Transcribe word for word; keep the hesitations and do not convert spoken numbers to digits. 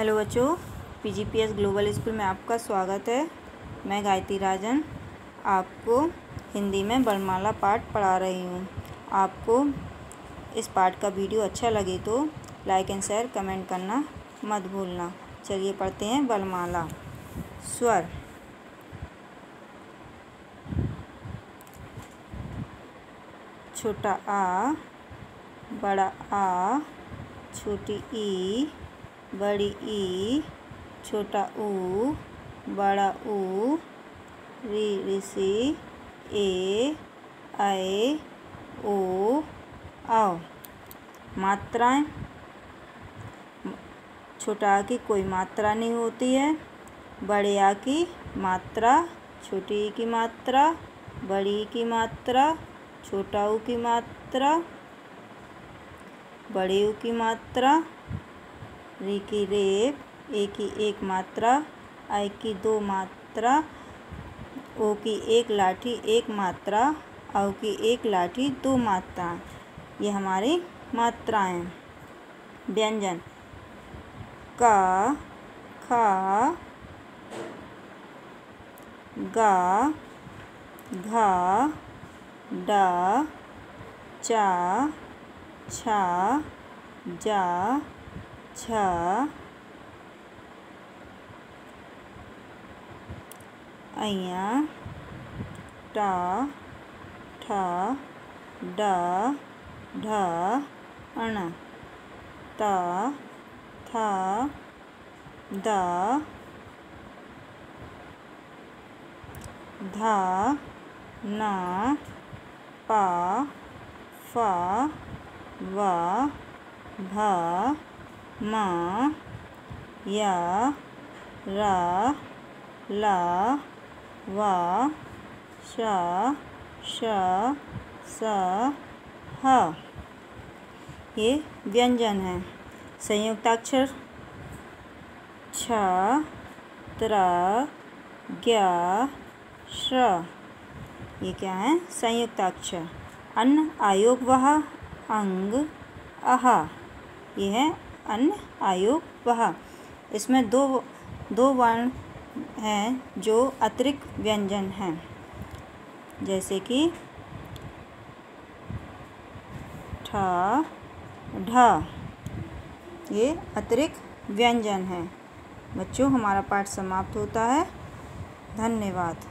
Hello बच्चों, पीजीपीएस global school में आपका स्वागत है। मैं गायत्री राजन आपको हिंदी में वर्णमाला पाठ पढ़ा रही हूँ। आपको इस पाठ का वीडियो अच्छा लगे तो लाइक एंड शेयर कमेंट करना मत भूलना। चलिए पढ़ते हैं वर्णमाला। स्वर छोटा आ, बड़ा आ, छोटी ई, बड़ी ई, छोटा ऊ, बड़ा ऊ, री ऋषि, ए, ऐ, ओ, औ। मात्राएं। छोटा आ की कोई मात्रा नहीं होती है। बड़े आ की मात्रा, छोटी ई की मात्रा, बड़ी ई की मात्रा, छोटा ऊ की मात्रा, बड़े ऊ की मात्रा, री की रेप, ए की एक मात्रा, आई की दो मात्रा, ओ की एक लाठी एक मात्रा, औ की एक लाठी दो मात्रा। ये हमारी मात्राएं। व्यंजन। का, खा, गा, घा, डा, चा, छा, जा, झा, अइया, टा, ठा, डा, ढा, अण, ता, था, दा, धा, ना, पा, फा, वा, भा, मा, या, रा, ला, वा, शा, शा, सा, हा। ये व्यंजन है। संयुक्ताक्षर। छ, त्र, ज्ञ, श्र। ये क्या है? संयुक्ताक्षर। अन्न, आयोग, वह, अंग, अहा। ये है अन्न, आयोग, वह। इसमें दो दो वर्ण हैं जो अतिरिक्त व्यंजन हैं, जैसे कि ठा, ढा। ये अतिरिक्त व्यंजन हैं। बच्चों, हमारा पाठ समाप्त होता है। धन्यवाद।